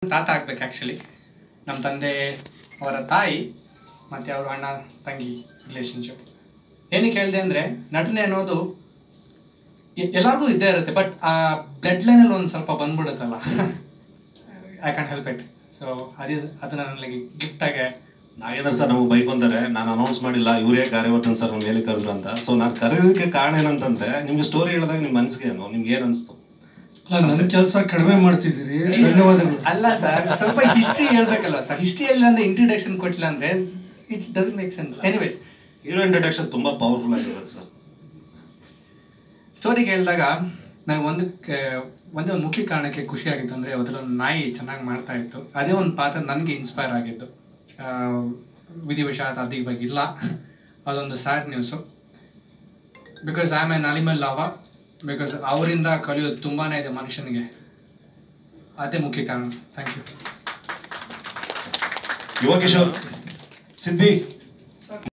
ತಾತ ಆಗ್ಬೇಕು ಆ್ಯಕ್ಚುಲಿ. ನಮ್ಮ ತಂದೆ ಅವರ ತಾಯಿ ಮತ್ತು ಅವರು ಅಣ್ಣ ತಂಗಿ ರಿಲೇಷನ್ಶಿಪ್. ಏನಕ್ಕೆ ಹೇಳಿದೆ ಅಂದರೆ, ನಟನೆ ಅನ್ನೋದು ಎಲ್ಲರಿಗೂ ಇದ್ದೇ ಇರುತ್ತೆ, ಬಟ್ ಆ ಬ್ಲಡ್ ಲೈನಲ್ಲಿ ಒಂದು ಸ್ವಲ್ಪ ಬಂದ್ಬಿಡುತ್ತಲ್ಲ. I can help it. So ಅದು ನನಗೆ ಗಿಫ್ಟಾಗೆ. ನಾಗೇಂದ್ರ ಸರ್ ನಮಗೆ ಬೈಕೊಂತಾರೆ, ನಾನು ಅನೌನ್ಸ್ ಮಾಡಿಲ್ಲ, ಇವರೇ ಕಾರ್ಯವರ್ಧನ್ ಸರ್ ನಮ್ಮ ಮೇಲೆ ಕರೆದ್ರು ಅಂತ. ಸೊ ನಾನು ಕರೆಯೋದಕ್ಕೆ ಕಾರಣ ಏನಂತಂದ್ರೆ, ನಿಮ್ಗೆ ಸ್ಟೋರಿ ಹೇಳಿದಾಗ ನಿಮ್ಮ ಮನಸ್ಸಿಗೆ ನಿಮ್ಗೆ ಏನು ಅನಿಸ್ತು? ನನ್ನ ಕೆಲಸ ಕಡಿಮೆ ಮಾಡ್ತಿದ್ದೀರಿ, ಧನ್ಯವಾದಗಳು. ಅಲ್ಲ ಸರ್, ಸ್ವಲ್ಪ ಹಿಸ್ಟ್ರಿ ಹೇಳ್ಬೇಕಲ್ವ ಸರ್. ಹಿಸ್ಟ್ರಿಯಲ್ಲಿ ಅಂದ್ರೆ ಇಂಟ್ರಡಕ್ಷನ್ ಕೊಟ್ಟಿಲ್ಲ ಅಂದ್ರೆ it doesn't make sense. Anyways, hero introduction ತುಂಬಾ ಪವರ್ಫುಲ್ ಆಗಿರೋದು ಸರ್. ಸ್ಟೋರಿಗೆ ಹೇಳಿದಾಗ ನನಗೆ ಒಂದೇ ಮುಖ್ಯ ಕಾರಣಕ್ಕೆ ಖುಷಿ ಆಗಿತ್ತು ಅಂದರೆ, ಅದರೊಂದು ನಾಯಿ ಚೆನ್ನಾಗಿ ಮಾಡ್ತಾ ಇತ್ತು. ಅದೇ ಒಂದು ಪಾತ್ರ ನನಗೆ ಇನ್ಸ್ಪೈರ್ ಆಗಿತ್ತು. ವಿಧಿವಶಾತ್ ಅದು ಇವಾಗ ಇಲ್ಲ, ಅದೊಂದು sad news. Because I am an animal lover. Because ಅವರಿಂದ ಕಲಿಯೋದು ತುಂಬಾ ಇದೆ ಮನುಷ್ಯನಿಗೆ. ಅದೇ ಮುಖ್ಯ ಕಾರಣ. Thank you. Yuva Kishore, Siddi.